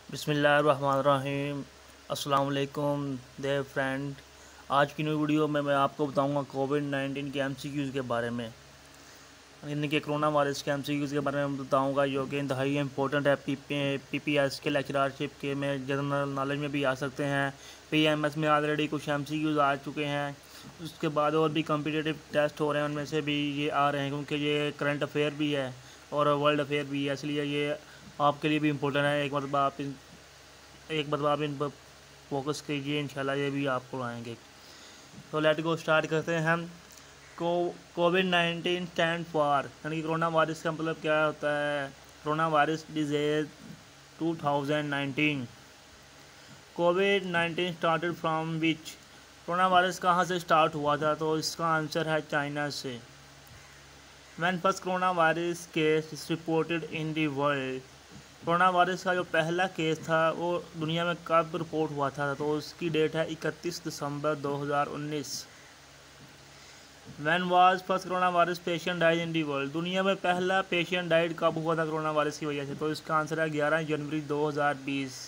बिस्मिल्लाहिर्रहमानिर्रहीम। अस्सलाम वालेकुम देयर फ्रेंड। आज की न्यू वीडियो में मैं आपको बताऊंगा कोविड-19 के एमसीक्यूज़ के बारे में, यानी कि कोरोना वायरस के एमसीक्यूज़ के बारे में बताऊंगा, जो कि इंतहाई इंपॉर्टेंट है। पीपीएस के लेक्चरशिप के में जनरल नॉलेज में भी आ सकते हैं। पीएमएस में ऑलरेडी कुछ एमसीक्यूज़ आ चुके हैं। उसके बाद और भी कॉम्पिटिटिव टेस्ट हो रहे हैं, उनमें से भी ये आ रहे हैं, क्योंकि ये करंट अफेयर भी है और वर्ल्ड अफेयर भी है, इसलिए ये आपके लिए भी इम्पोर्टेंट है। एक मतलब आप इन पर फोकस कीजिए, इंशाल्लाह ये भी आपको आएंगे। तो लेट गो स्टार्ट करते हैं हम। कोविड-19 स्टैंड फॉर, यानी कि कोरोना वायरस का मतलब क्या होता है। Corona virus disease 2019। कोविड-19 started from which, corona virus कहाँ से स्टार्ट हुआ था, तो इसका आंसर है चाइना से। When first corona virus case reported in the world, corona virus का जो पहला केस था वो दुनिया में कब रिपोर्ट हुआ था, तो उसकी डेट है 31 दिसंबर 2019। When was first corona virus patient died in the world, दुनिया में पहला पेशेंट डाइड कब हुआ था कोरोना वायरस की वजह से, तो इसका आंसर है 11 जनवरी 2020।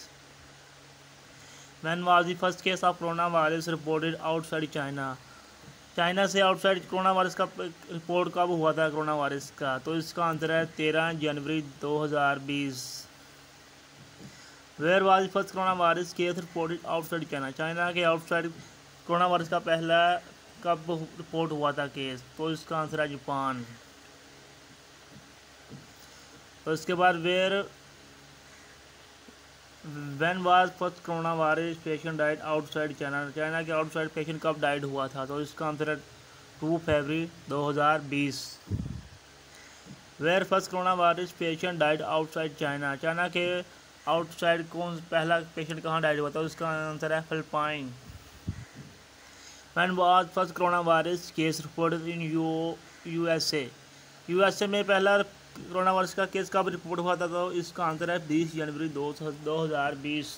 When was the first case of corona virus reported outside China, China से आउटसाइड कोरोना वायरस का रिपोर्ट कब हुआ था कोरोना वायरस का, तो इसका आंसर है 13 जनवरी 2020। Where was first corona virus case reported outside China, China के आउटसाइड कोरोना वायरस का पहला कब रिपोर्ट हुआ था केस, तो इसका आंसर है जापान। तो इसके बाद when was first corona virus patient died outside China, China के आउटसाइड पेशेंट कब डाइड हुआ था, तो इसका आंसर है 2 फरवरी 2020। Where first corona virus patient died outside China, China के आउटसाइड कौन पहला पेशेंट कहाँ डाइड हुआ था, उसका आंसर है Philippine. When was first corona virus case reported in USA, USA में पहला कोरोना वायरस का केस कब रिपोर्ट हुआ था, तो इसका आंसर है 20 जनवरी 2020।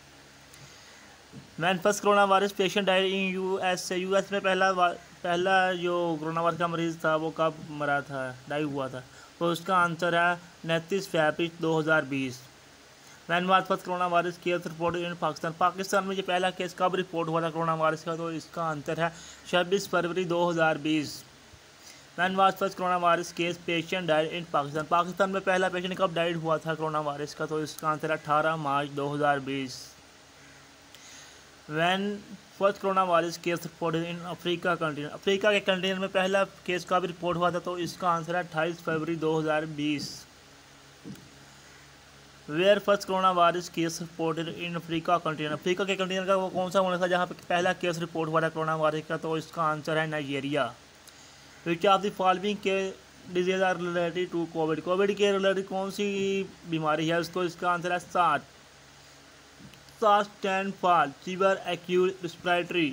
When first corona virus patient died in USA, US में पहला जो कोरोना वायरस का मरीज था वो कब मरा था, डाई हुआ था, तो उसका आंसर है 29 फरवरी 2020। When was first corona virus case reported in Pakistan, Pakistan में जो पहला केस कब रिपोर्ट हुआ था कोरोना वायरस का, तो इसका आंसर है 26 फरवरी 2020। When was first corona virus case patient died in Pakistan, Pakistan में पहला पेशेंट कब डाइड हुआ था कोरोना वायरस का, तो इसका आंसर है 18 मार्च 2020। When first corona virus case reported in Africa कंट्रीनर, अफ्रीका के कंट्रीनर में पहला केस कब रिपोर्ट हुआ था, तो इसका आंसर है 28 फरवरी 2020। Where first corona virus case reported in Africa कंट्रीनर, अफ्रीका के कंट्रीनर का वो कौन सा मुल्क था जहाँ पे पहला केस रिपोर्ट हुआ था कोरोना वायरस का, तो इसका आंसर है Nigeria. Which of the following के disease are related to covid, covid के रिलेटेड कौन सी बीमारी है उसको, इसका आंसर है SARS stand for fever acute respiratory.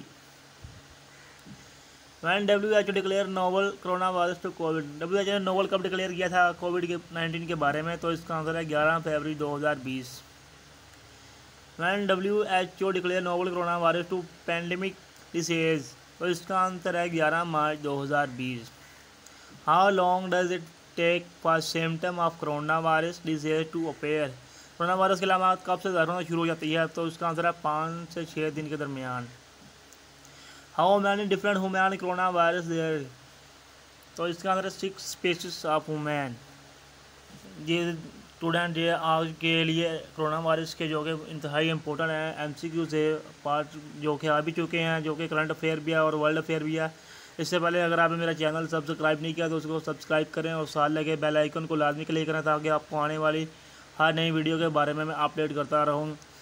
When WHO declare novel corona virus to covid, WHO ने नोवल कब डिक्लेयर किया था कोविड के 19 के बारे में, तो इसका आंसर है 11 फरवरी 2020। When WHO declare novel corona virus to pandemic disease, तो इसका आंसर है 11 मार्च 2020। How long does it take for symptom of corona virus disease to appear, corona virus के अलामत कब से ज़ाहिर होना शुरू हो जाती है, तो इसका आंसर है 5 से 6 दिन के दरमियान। How many different human corona virus there, तो इसका आंसर है 6 स्पीशीज ऑफ ह्यूमन। ये स्टूडेंट ये आज के लिए कोरोना वायरस के जो कि इंतहाई इंपॉर्टेंट है MCQ से पार्ट जो कि आ भी चुके हैं, जो कि करंट अफेयर भी है और वर्ल्ड अफेयर भी है। इससे पहले अगर आपने मेरा चैनल सब्सक्राइब नहीं किया तो उसको सब्सक्राइब करें और साथ लगे बेल आइकन को लाजमी क्लिक करें, ताकि आपको आने वाली हर नई वीडियो के बारे में मैं अपडेट करता रहूँ।